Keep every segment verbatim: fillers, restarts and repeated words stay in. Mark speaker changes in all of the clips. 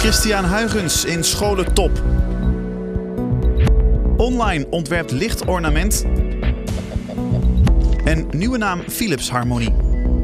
Speaker 1: Christian Huygens in scholen top. Online ontwerpt lichtornament. En nieuwe naam Philips Harmonie.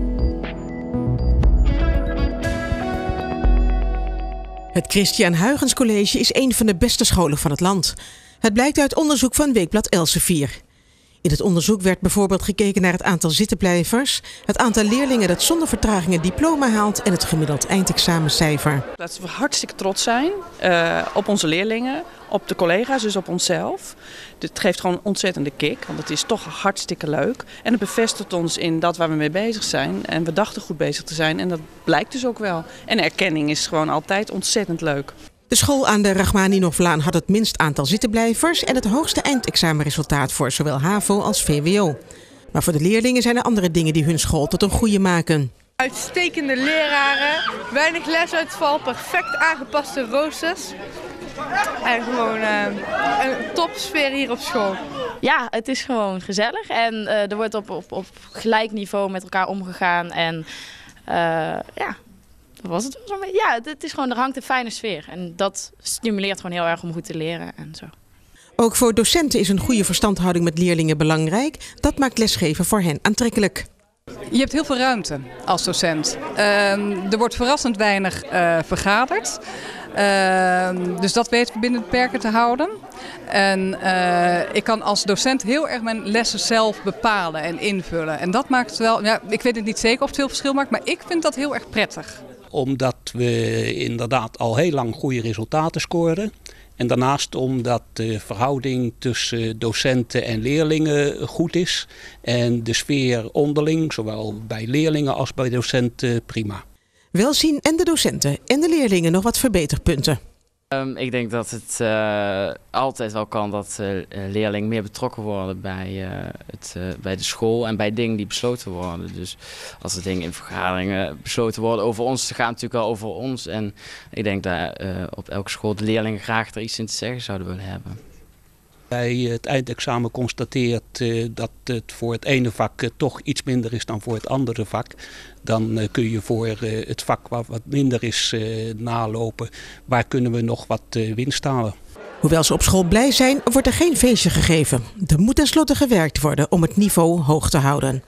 Speaker 2: Het Christian Huygens College is een van de beste scholen van het land. Het blijkt uit onderzoek van Weekblad Elsevier. In het onderzoek werd bijvoorbeeld gekeken naar het aantal zittenblijvers, het aantal leerlingen dat zonder vertraging een diploma haalt en het gemiddeld eindexamencijfer.
Speaker 3: Laten we hartstikke trots zijn uh, op onze leerlingen, op de collega's, dus op onszelf. Het geeft gewoon een ontzettende kick, want het is toch hartstikke leuk. En het bevestigt ons in dat waar we mee bezig zijn. En we dachten goed bezig te zijn en dat blijkt dus ook wel. En erkenning is gewoon altijd ontzettend leuk.
Speaker 2: De school aan de Rachmaninofflaan had het minst aantal zittenblijvers en het hoogste eindexamenresultaat voor zowel HAVO als V W O. Maar voor de leerlingen zijn er andere dingen die hun school tot een goeie maken.
Speaker 4: Uitstekende leraren, weinig lesuitval, perfect aangepaste roosters. En gewoon uh, een topsfeer hier op school.
Speaker 5: Ja, het is gewoon gezellig en uh, er wordt op, op, op gelijk niveau met elkaar omgegaan. En uh, ja, dat was het wel. Ja, het is gewoon, er hangt een fijne sfeer. En dat stimuleert gewoon heel erg om goed te leren en zo.
Speaker 2: Ook voor docenten is een goede verstandhouding met leerlingen belangrijk. Dat maakt lesgeven voor hen aantrekkelijk.
Speaker 6: Je hebt heel veel ruimte als docent. Uh, er wordt verrassend weinig uh, vergaderd. Uh, dus dat weten we binnen de perken te houden. En uh, ik kan als docent heel erg mijn lessen zelf bepalen en invullen. En dat maakt het wel, ja, ik weet het niet zeker of het veel verschil maakt, maar ik vind dat heel erg prettig.
Speaker 7: Omdat we inderdaad al heel lang goede resultaten scoren. En daarnaast omdat de verhouding tussen docenten en leerlingen goed is. En de sfeer onderling, zowel bij leerlingen als bij docenten, prima.
Speaker 2: Wel zien en de docenten en de leerlingen nog wat verbeterpunten.
Speaker 8: Um, ik denk dat het uh, altijd wel kan dat uh, leerlingen meer betrokken worden bij, uh, het, uh, bij de school en bij dingen die besloten worden. Dus als er dingen in vergaderingen besloten worden over ons, dan gaat het natuurlijk wel over ons. En ik denk dat uh, op elke school de leerlingen graag er iets in te zeggen zouden willen hebben.
Speaker 7: Bij het eindexamen constateert uh, dat het voor het ene vak uh, toch iets minder is dan voor het andere vak. Dan uh, kun je voor uh, het vak wat, wat minder is uh, nalopen. Waar kunnen we nog wat uh, winst halen?
Speaker 2: Hoewel ze op school blij zijn, wordt er geen feestje gegeven. Er moet tenslotte gewerkt worden om het niveau hoog te houden.